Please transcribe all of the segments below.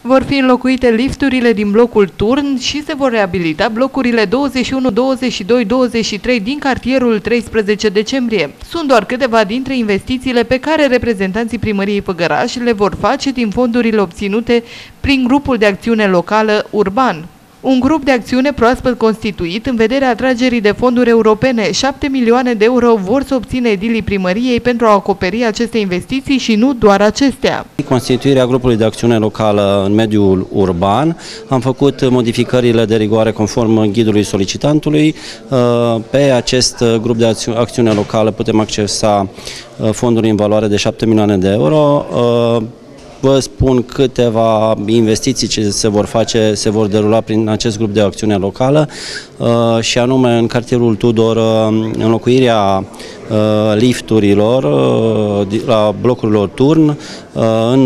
Vor fi înlocuite lifturile din blocul Turn și se vor reabilita blocurile 21, 22, 23 din cartierul 13 decembrie. Sunt doar câteva dintre investițiile pe care reprezentanții Primăriei Făgăraș le vor face din fondurile obținute prin grupul de acțiune locală urban. Un grup de acțiune proaspăt constituit în vederea atragerii de fonduri europene. 7 milioane de euro vor să obțină edilii primăriei pentru a acoperi aceste investiții și nu doar acestea. Constituirea grupului de acțiune locală în mediul urban. Am făcut modificările de rigoare conform ghidului solicitantului. Pe acest grup de acțiune locală putem accesa fonduri în valoare de 7 milioane de euro. Vă spun câteva investiții ce se vor derula prin acest grup de acțiune locală și anume în cartierul Tudor înlocuirea lifturilor la blocurilor Turn, în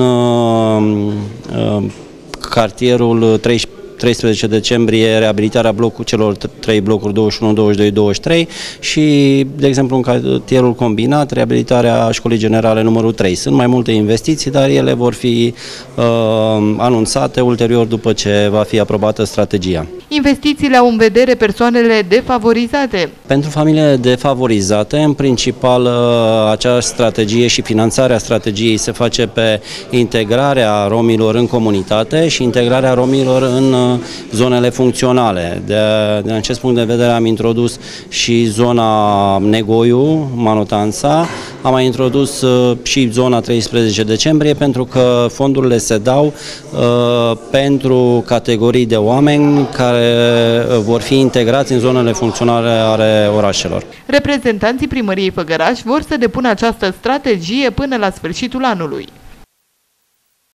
cartierul 13 decembrie reabilitarea celor 3 blocuri 21, 22, 23 și, de exemplu, în cartierul combinat, reabilitarea școlii generale numărul 3. Sunt mai multe investiții, dar ele vor fi anunțate ulterior după ce va fi aprobată strategia. Investițiile au în vedere persoanele defavorizate. Pentru familiile defavorizate, în principal, această strategie și finanțarea strategiei se face pe integrarea romilor în comunitate și integrarea romilor în zonele funcționale. De acest punct de vedere am introdus și zona Negoiu, Manotanța, am mai introdus și zona 13 decembrie pentru că fondurile se dau pentru categorii de oameni care vor fi integrați în zonele funcționale ale orașelor. Reprezentanții Primăriei Făgăraș vor să depună această strategie până la sfârșitul anului.